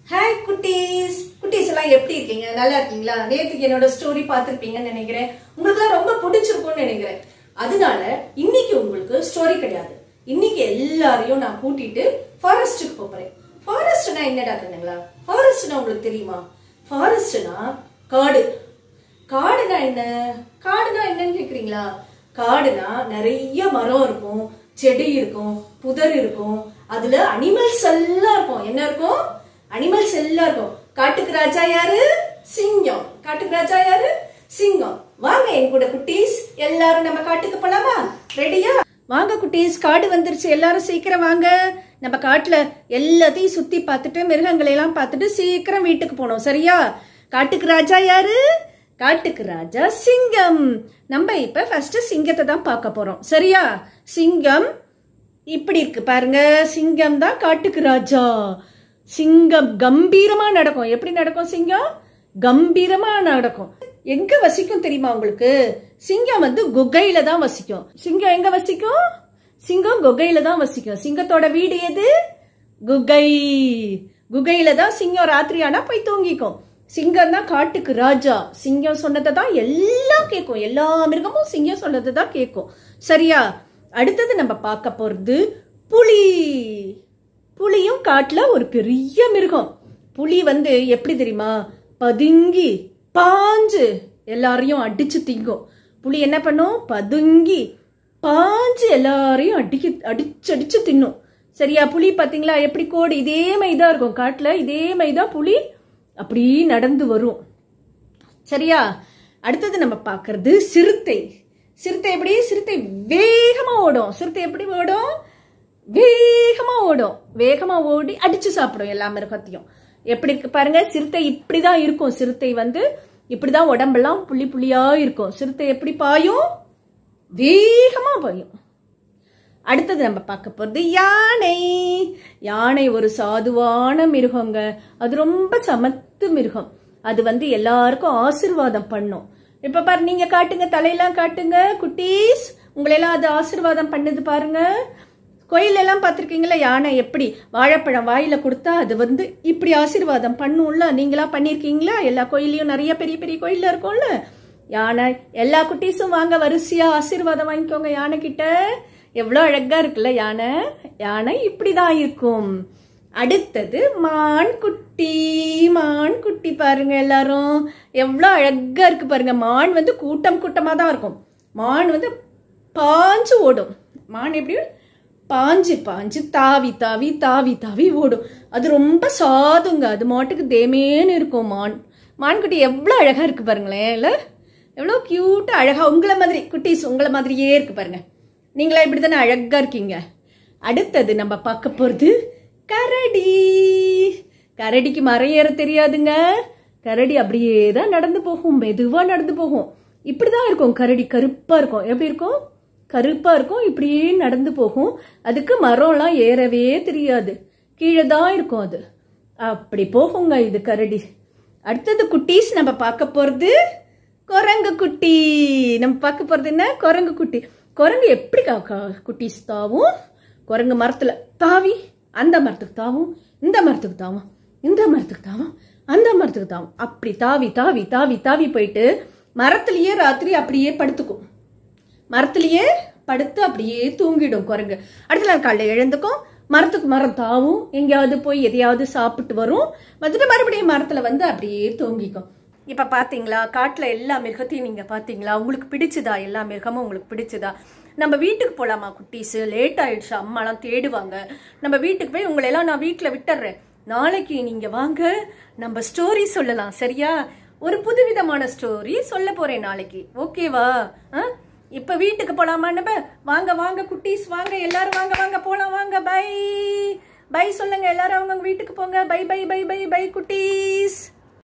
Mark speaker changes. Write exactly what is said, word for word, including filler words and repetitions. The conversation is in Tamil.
Speaker 1: Hi குட்டீஸ் குட்டீஸ் எல்லாம் எப்படி இருக்கீங்க நல்லா இருக்கீங்களா நேத்துக்கு என்னோட ஸ்டோரி பார்த்திருப்பீங்கன்னு நினைக்கிறேன் உங்களுக்கு ரொம்ப பிடிச்சிருக்கும்னு நினைக்கிறேன் அதனால இன்னைக்கு உங்களுக்கு ஸ்டோரி கிடையாது இன்னைக்கு எல்லாரையும் நான் கூட்டிட்டு ஃபாரஸ்ட்க்கு போறேன் ஃபாரஸ்ட்னா என்னடா கண்ணுங்களா ஃபாரஸ்ட்னா உங்களுக்கு தெரியுமா ஃபாரஸ்ட்னா காடு காடுனா என்ன காடுனா என்னன்னு கேக்குறீங்களா காடுனா நிறைய மரம் இருக்கும் செடி இருக்கும் புதர் இருக்கும் அதுல அனிமல்ஸ் எல்லாம் இருக்கும் என்ன இருக்கும் அனிமல்ஸ் எல்லாம் இருக்கும் காட்டுக்கு ராஜா யாரு சிங்கம் காட்டுக்கு ராஜா யாரு சிங்கம் வாங்க என் கூட குட்டீஸ் எல்லாரும் நம்ம காட்டுக்கு போலாமா ரெடியா வாங்க குட்டீஸ் காடு வந்துருச்சு எல்லாரும் சீக்கிரம் வாங்க நம்ம காட்டுல எல்லாத்தையும் சுத்தி பார்த்துட்டு மிருகங்களை எல்லாம் பார்த்துட்டு சீக்கிரம் வீட்டுக்கு போனோம் சரியா காட்டுக்கு ராஜா யாரு காட்டுக்கு ராஜா சிங்கம் நம்ம இப்ப ஃபர்ஸ்ட் சிங்கத்தை தான் பார்க்க போறோம் சரியா சிங்கம் இப்படி இருக்கு பாருங்க சிங்கம் தான் காட்டுக்கு ராஜா சிங்கம் கம்பீரமா நடக்கும் எப்படி நடக்கும் சிங்கம் கம்பீரமா நடக்கும் எங்க வசிக்கும் தெரியுமா உங்களுக்கு சிங்கம் வந்து குகையில தான் வசிக்கும் சிங்கம் எங்க வசிக்கும் சிங்கம் குகையில தான் வசிக்கும் சிங்கத்தோட வீடு எது குகை குகையில தான் சிங்கம் ராத்திரி ஆனா போய் தூங்கிக்கும் சிங்கம் தான் காட்டுக்கு ராஜா சிங்கம் சொன்னதை தான் எல்லாம் கேட்கும் எல்லா மிருகமும் சிங்கம் சொன்னதை தான் கேட்கும் சரியா அடுத்தது நம்ம பார்க்க போறது புலி புலியும் காட்டுல ஒரு பெரிய மிருகம் புலி வந்து எப்படி தெரியுமா பதுங்கி பாஞ்சு எல்லாரையும் அடிச்சு திங்கும் புலி என்ன பண்ணும் பதுங்கி பாஞ்சு எல்லாரையும் அடிக்க அடிச்சு அடிச்சு தின்னும் சரியா புலி பாத்தீங்களா எப்படி கோடு இதே மாதிரிதான் இருக்கும் காட்டுல இதே மாதிரிதான் புலி அப்படி நடந்து வரும் சரியா அடுத்தது நம்ம பாக்குறது சிறுத்தை சிறுத்தை எப்படி சிறுத்தை வேகமா ஓடும் சிறுத்தை எப்படி ஓடும் வேகமா ஓடும் வேகமா ஓடி அடிச்சு சாப்பிடும் எல்லா மிருகத்தையும் எப்படி இருக்கு பாருங்க சிறுத்தை இப்படிதான் இருக்கும் சிறுத்தை வந்து இப்படிதான் உடம்பெல்லாம் புள்ளி புள்ளியா இருக்கும் சிறுத்தை எப்படி பாயும் வேகமா பாயும் அடுத்தது நம்ம பார்க்க போறது யானை யானை ஒரு சாதுவான மிருகங்க அது ரொம்ப சமத்து மிருகம் அது வந்து எல்லாருக்கும் ஆசீர்வாதம் பண்ணும் இப்ப பாரு நீங்க காட்டுங்க தலையெல்லாம் காட்டுங்க குட்டீஸ் உங்களெல்லாம் அது ஆசீர்வாதம் பண்ணுது பாருங்க கோயில் எல்லாம் பார்த்திருக்கீங்களா யானை எப்படி வாழைப்பழம் வாயில கொடுத்தா அது வந்து இப்படி ஆசீர்வாதம் பண்ணும்ல நீங்களா பண்ணிருக்கீங்களா எல்லா கோயிலையும் நிறைய பெரிய பெரிய கோயில்ல இருக்கும்ல யானை எல்லா குட்டீஸும் வாங்க வரிசையா ஆசீர்வாதம் வாங்கிக்கோங்க யானை கிட்ட எவ்வளவு அழகா இருக்குல்ல யானை யானை இப்படிதான் இருக்கும் அடுத்தது மான் குட்டி மான் குட்டி பாருங்க எல்லாரும் எவ்வளவு அழகா இருக்கு பாருங்க மான் வந்து கூட்டம் கூட்டமா தான் இருக்கும் மான் வந்து பாஞ்சு ஓடும் மான் எப்படி பாஞ்சு பாஞ்சு தாவி தாவி தாவி தாவி ஓடும் அது ரொம்ப சாதுங்க அது மாட்டுக்கு தேமேன்னு இருக்கும் மான் மான்குட்டி எவ்வளவு அழகா இருக்கு பாருங்களேன் இல்ல எவ்வளவு கியூட்டா அழகா உங்களை மாதிரி குட்டீஸ் உங்களை மாதிரியே இருக்கு பாருங்க நீங்களா இப்படித்தானே அழகா இருக்கீங்க அடுத்தது நம்ம பார்க்க போறது கரடி கரடிக்கு மரம் ஏற தெரியாதுங்க கரடி அப்படியே தான் நடந்து போகும் மெதுவா நடந்து போகும் இப்படிதான் இருக்கும் கரடி கருப்பா இருக்கும் எப்படி இருக்கும் கருப்பா இருக்கும் இப்படியே நடந்து போகும் அதுக்கு மரம்லாம் ஏறவே தெரியாது கீழே தான் இருக்கும் அது அப்படி போகுங்க இது கரடி அடுத்தது குட்டீஸ் நம்ம பார்க்க போறது குரங்கு குட்டி நம்ம பார்க்க போறது என்ன குரங்கு குட்டி குரங்கு எப்படி குட்டீஸ் தாவும் குரங்கு மரத்துல தாவி அந்த மரத்துக்கு தாவும் இந்த மரத்துக்கு தாவும் இந்த மரத்துக்கு தாவும் அந்த மரத்துக்கு தாவும் அப்படி தாவி தாவி தாவி தாவி போயிட்டு மரத்திலேயே ராத்திரி அப்படியே படுத்துக்கும் மரத்திலேயே படுத்து அப்படியே தூங்கிடும் குரங்கு அடுத்த நாள் காலைல எழுந்துக்கும் மரத்துக்கு மரம் தாவும் எங்கேயாவது போய் எதையாவது சாப்பிட்டு வரும் வந்துட்டு மறுபடியும் மரத்துல வந்து அப்படியே தூங்கிக்கும் இப்ப பாத்தீங்களா காட்டுல எல்லா மிருகத்தையும் நீங்க பாத்தீங்களா உங்களுக்கு பிடிச்சதா எல்லா மிருகமும் உங்களுக்கு பிடிச்சதா நம்ம வீட்டுக்கு போலாமா குட்டீஸ் லேட் ஆயிடுச்சு அம்மாலாம் தேடுவாங்க நம்ம வீட்டுக்கு போய் உங்களை எல்லாம் நான் வீட்டுல விட்டுறேன் நாளைக்கு நீங்க வாங்க நம்ம ஸ்டோரி சொல்லலாம் சரியா ஒரு புதுவிதமான ஸ்டோரி சொல்ல போறேன் நாளைக்கு ஓகேவா இப்ப வீட்டுக்கு போலாமா நம்ம வாங்க வாங்க குட்டீஸ் வாங்க எல்லாரும் வாங்க வாங்க போலாம் வாங்க பை பை சொல்லுங்க எல்லாரும் அவங்க வீட்டுக்கு போங்க bye bye bye bye bye குட்டீஸ்